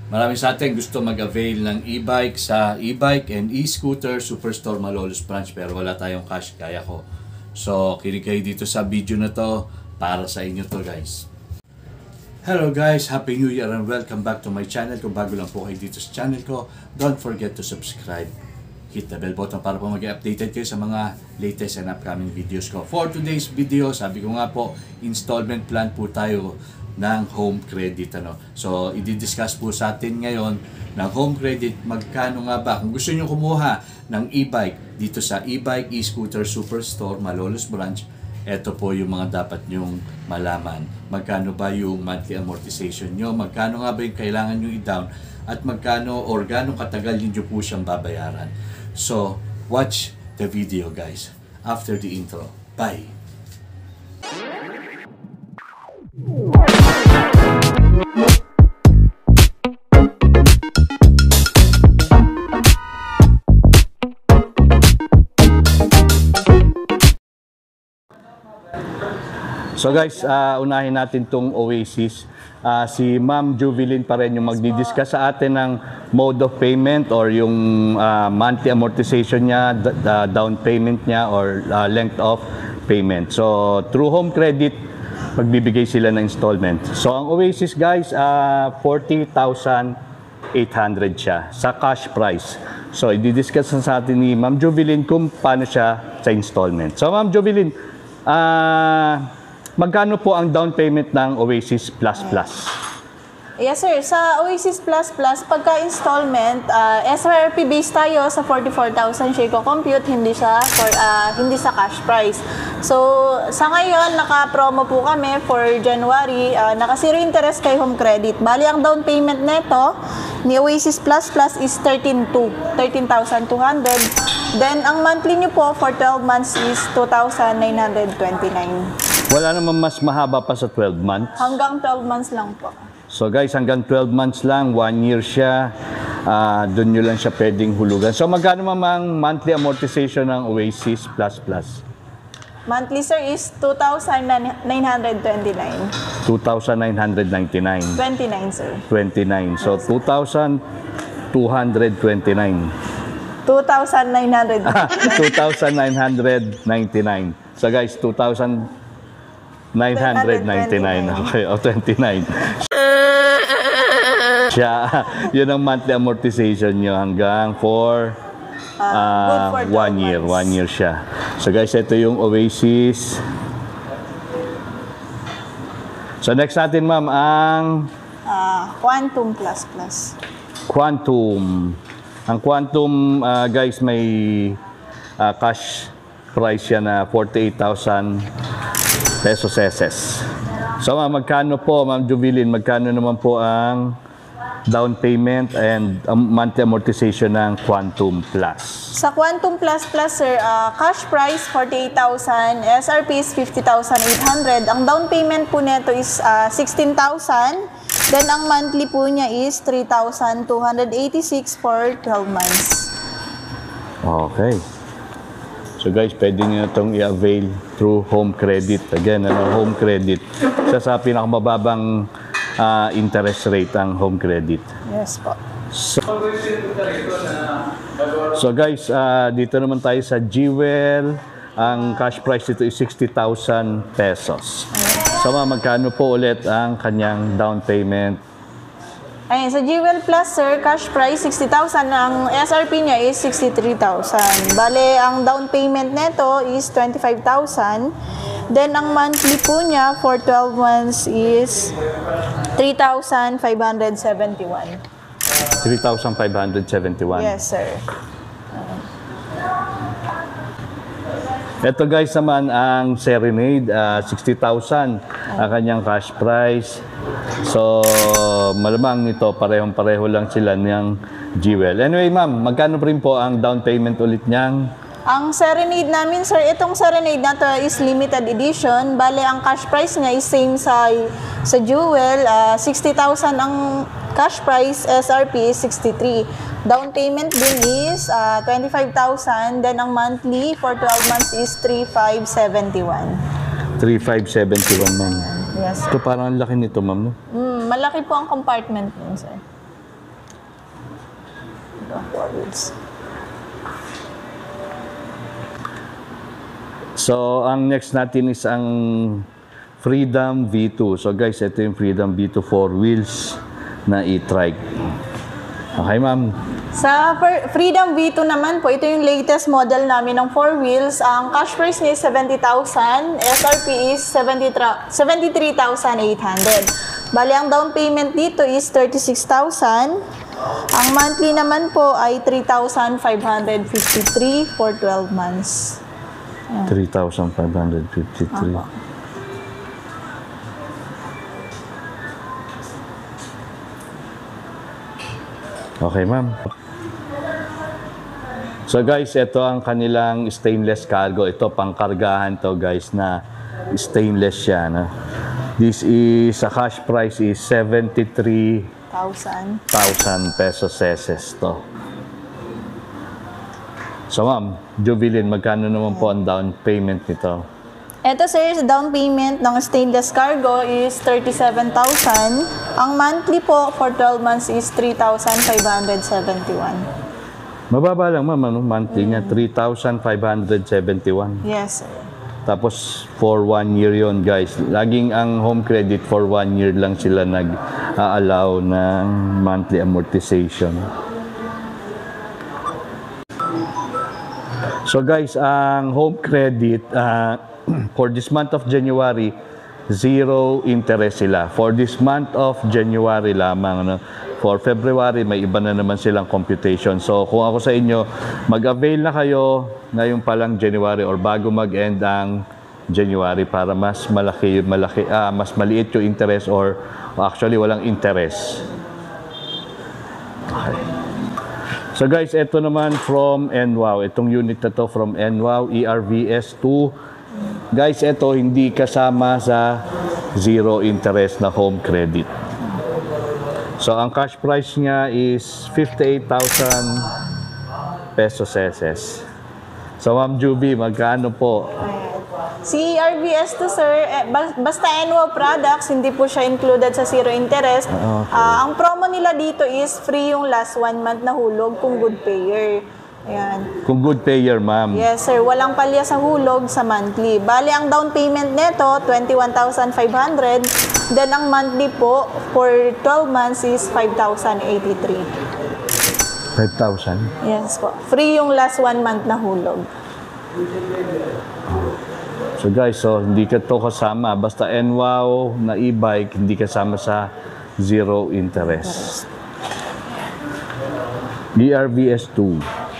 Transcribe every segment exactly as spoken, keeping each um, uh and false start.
Marami sa atin gusto mag-avail ng e-bike sa e-bike and e-scooter Superstore Malolos branch pero wala tayong cash kaya ko. So, kinig kayo dito sa video na to para sa inyo to guys. Hello guys, Happy New Year and welcome back to my channel. Kung bago lang po kayo dito sa channel ko, don't forget to subscribe. Hit the bell button para po mag-updated kayo sa mga latest and upcoming videos ko. For today's video, sabi ko nga po, installment plan po tayo ng home credit. Ano? So, i-discuss po sa atin ngayon ng home credit, magkano nga ba? Kung gusto nyo kumuha ng e-bike dito sa e-bike, e-scooter Superstore Malolos branch, ito po yung mga dapat nyong malaman. Magkano ba yung monthly amortization nyo? Magkano nga ba yung kailangan nyo i-down? At magkano or gano'ng katagal nyo po siyang babayaran? So, watch the video guys. After the intro. Bye! So guys, uh, unahin natin tong Oasis. Uh, si Ma'am Juvelyn pa rin yung magdi-discuss sa atin ng mode of payment or yung uh, monthly amortization niya, uh, down payment niya or uh, length of payment. So through home credit, magbibigay sila ng installment. So ang Oasis guys, uh, forty thousand eight hundred siya sa cash price. So i-discuss sa atin ni Ma'am Juvelyn kung paano siya sa installment. So Ma'am Juvelyn, ah... Uh, magkano po ang down payment ng Oasis Plus Plus? Yes sir, sa Oasis Plus Plus, pagka installment, uh, S R P based tayo sa forty-four thousand siya i-compute, hindi siya for, uh, hindi sa cash price. So, sa ngayon, naka-promo po kami for January, uh, naka-zero interest kay home credit. Bali, ang down payment neto ni Oasis Plus Plus is thirteen thousand two hundred. Then, ang monthly nyo po for twelve months is two thousand nine hundred twenty-nine. Wala naman mas mahaba pa sa twelve months? Hanggang twelve months lang po. So guys, hanggang twelve months lang, one year siya, uh, doon nyo lang siya pwedeng hulugan. So magkano mamang monthly amortization ng Oasis Plus Plus? Monthly sir is two thousand nine hundred twenty-nine. two thousand nine hundred ninety-nine. twenty-nine sir. twenty-nine. So two thousand two hundred twenty-nine. two thousand nine hundred. two thousand nine hundred ninety-nine. So guys, two thousand nine hundred ninety-nine. Okay, o oh, twenty-nine. Siya, yun ang monthly amortization nyo hanggang for uh, uh, for one year. Months. One year siya. So guys, ito yung Oasis. So next natin ma'am, ang uh, Quantum Plus Plus. Quantum. Ang Quantum, uh, guys, may uh, cash price siya na forty-eight thousand pesos S S. So ma'am, magkano po, Ma'am Juvelyn, magkano naman po ang down payment and um, monthly amortization ng Quantum Plus? Sa Quantum Plus Plus, sir, uh, cash price forty-eight thousand, S R P is fifty thousand eight hundred. Ang down payment po neto is uh, sixteen thousand. Then ang monthly po niya is three thousand two hundred eighty-six for twelve months. Okay. So guys, pwede nyo na itong i-avail through home credit. Again, ano, home credit. Isa sa pinakamababang uh, interest rate ang home credit. Yes po. So, so guys, uh, dito naman tayo sa Jewel. Ang cash price dito is sixty thousand pesos. So magkano po ulit ang kanyang down payment? Ayun, sa Jewel Plus, sir, cash price sixty thousand. Ang S R P niya is sixty-three thousand. Bale, ang down payment neto is twenty-five thousand. Then, ang monthly po niya for twelve months is three thousand five hundred seventy-one. three thousand five hundred seventy-one? Yes, sir. Ito guys naman ang Serenade, uh, sixty thousand ang kanyang cash price. So, malamang nito, parehong-pareho lang sila ng Jewel. Anyway, ma'am, magkano rin po ang down payment ulit niyang? Ang Serenade namin, sir, itong Serenade na to is limited edition. Bale, ang cash price niya is same sa, sa Jewel. Uh, sixty thousand ang cash price, S R P is sixty-three. Down payment din is uh, twenty-five thousand. Then, ang monthly for twelve months is three thousand five hundred seventy-one. three thousand five hundred seventy-one, ma'am. Yes. Ito parang ang laki nito, ma'am, no? Mm, malaki po ang compartment nun, sir. Ito, four wheels. So, ang next natin is ang Freedom V two. So guys, ito yung Freedom V two four wheels na e-trike. Okay, ma'am. Sa Freedom V two naman po, ito yung latest model namin ng four wheels. Ang cash price niya is seventy thousand, S R P is seventy-three thousand eight hundred. Bali, ang down payment dito is thirty-six thousand. Ang monthly naman po ay three thousand five hundred fifty-three for twelve months. three thousand five hundred fifty-three. Ako. Okay, ma'am. So guys, ito ang kanilang stainless cargo. Ito, pangkargahan to guys, na stainless siya. No? This is, sa cash price is seventy-three thousand pesos ceses to. So ma'am, Jovelyn, magkano naman po ang down payment nito? Ito sir, down payment ng stainless cargo is thirty-seven thousand. Ang monthly po for twelve months is three thousand five hundred seventy-one. Mababa lang ma'am, ano? Monthly niya, three thousand five hundred seventy-one. Yes sir. Tapos for one year yon guys. Laging ang home credit for one year lang sila nag-allow ng monthly amortization. So guys, ang home credit, uh, for this month of January, zero interest sila. For this month of January lamang. Ano? For February, may iba na naman silang computation. So, kung ako sa inyo, mag-avail na kayo ngayon palang January or bago mag-end ang January para mas malaki, malaki, ah, mas maliit yung interest or actually walang interest. Okay. So guys, ito naman from N W O W. Itong unit na to from N W O W, E R V S two. Guys, ito hindi kasama sa zero interest na home credit. So, ang cash price niya is fifty-eight thousand pesos ceses. So, Ma'am Juby, magkano po? Si E R V S two sir, eh, basta N W O W products, hindi po siya included sa zero interest. Okay. Uh, ang promo nila dito is free yung last one month na hulog kung good payer. Ayan. Kung good payer, ma'am. Yes, sir. Walang palya sa hulog sa monthly. Bali, ang down payment neto, twenty-one thousand five hundred. Then, ang monthly po, for twelve months is five thousand eighty-three. five thousand? Yes po. Free yung last one month na hulog. So guys, so hindi ka to kasama. Basta N W O W na e-bike, hindi kasama sa zero interest. E R V S two.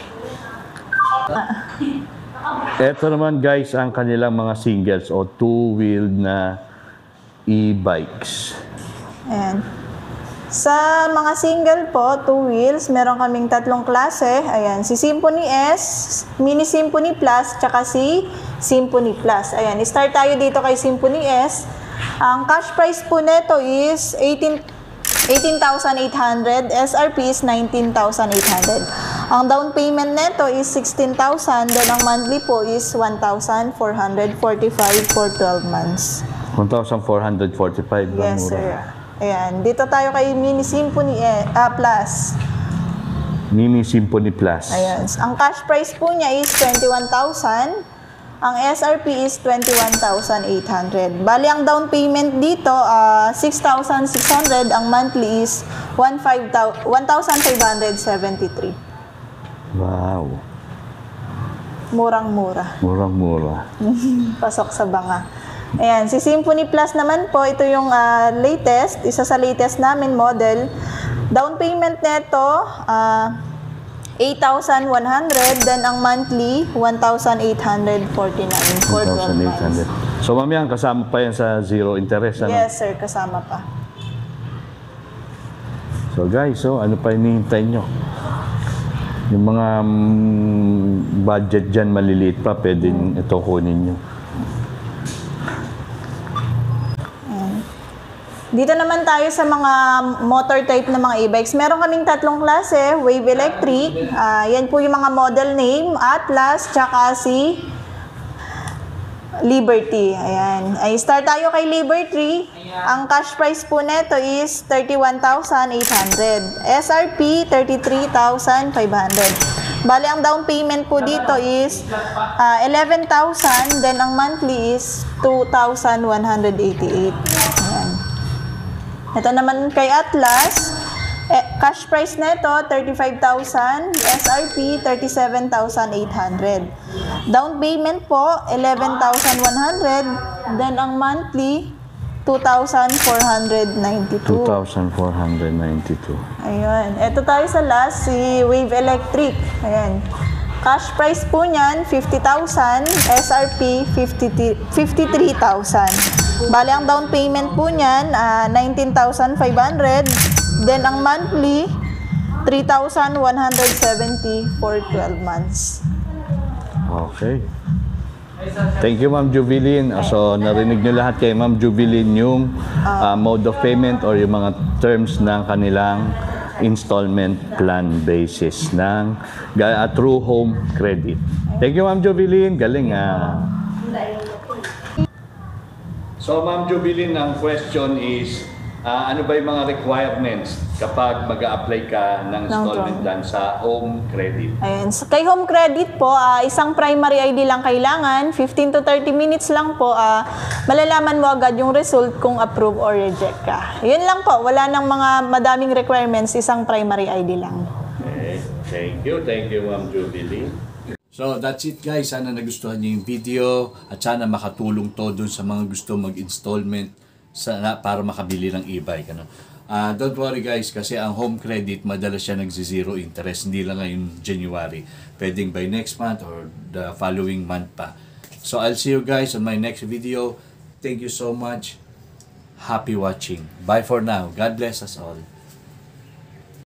Ito naman guys ang kanilang mga singles o two-wheeled na e-bikes. Ayan. Sa mga single po, two wheels, meron kaming tatlong klase. Ayan, si Symphony S, Mini Symphony Plus, tsaka si Symphony Plus. Ayan, start tayo dito kay Symphony S. Ang cash price po neto is eighteen thousand eight hundred, S R P is nineteen thousand eight hundred. Ang down payment neto is sixteen thousand, then ang monthly po is one thousand four hundred forty-five for twelve months. one thousand four hundred forty-five lang Yes, mura. sir. Ayan, dito tayo kay Mini Symphony eh, ah, Plus. Mini Symphony Plus. Ayan, ang cash price po niya is twenty-one thousand. Ang S R P is twenty-one thousand eight hundred. Bali, ang down payment dito, uh, six thousand six hundred. Ang monthly is one thousand five hundred seventy-three. Wow. Murang-mura. Murang-mura. Pasok sa banga. Ayan, si Symphony Plus naman po, ito yung uh, latest, isa sa latest namin model. Down payment neto, uh, eight thousand one hundred, then ang monthly, one thousand eight hundred forty-nine for twelve months. So, mamaya, kasama pa yan sa zero interest, ano? Yes, sir, kasama pa. So, guys, so, ano pa hinihintay nyo? Yung mga um, budget dyan, maliliit pa, pwede ito kunin nyo. Dito naman tayo sa mga motor type na mga e-bikes. Meron kaming tatlong klase, Wave Electric. Uh, yan po yung mga model name, Atlas, tsaka si Liberty. Ayan. Ay, start tayo kay Liberty. Ang cash price po neto is thirty-one thousand eight hundred. S R P, thirty-three thousand five hundred. Bali, ang down payment po dito is uh, eleven thousand. Then, ang monthly is two thousand one hundred eighty-eight. Ayan. Ito naman kay Atlas. Eh, cash price neto, thirty-five thousand. S R P, thirty-seven thousand eight hundred. Down payment po, eleven thousand one hundred. Then, ang monthly, two thousand four hundred ninety-two. two thousand four hundred ninety-two. Ayun. Ito tayo sa last, si Wave Electric. Ayan. Cash price po niyan, fifty thousand. S R P, fifty-three thousand. Bali, ang down payment po niyan, uh, nineteen thousand five hundred. Then, ang monthly, three thousand one hundred seventy for twelve months. Okay. Thank you, Ma'am Jubilin. So, narinig nyo lahat kay Ma'am Jubilin yung uh, mode of payment or yung mga terms ng kanilang installment plan basis ng uh, True Home Credit. Thank you, Ma'am Jubilin. Galing ah. So, Ma'am Jubilin, ang question is, uh, ano ba yung mga requirements kapag mag-a-apply ka ng installment plan sa Home Credit? Ayan. So, kay Home Credit po, uh, isang primary I D lang kailangan. fifteen to thirty minutes lang po. Uh, malalaman mo agad yung result kung approve or reject ka. Yun lang po. Wala nang mga madaming requirements. Isang primary I D lang. Okay. Thank you. Thank you, Ma'am Jubilin. So, that's it guys. Sana nagustuhan niyo yung video at sana makatulong to dun sa mga gusto mag-installment sana para makabili ng e-bike. Ano? Uh, don't worry guys, kasi ang Home Credit, madalas siya nagzi-zero interest. Hindi lang ngayon January. Pwedeng by next month or the following month pa. So, I'll see you guys on my next video. Thank you so much. Happy watching. Bye for now. God bless us all.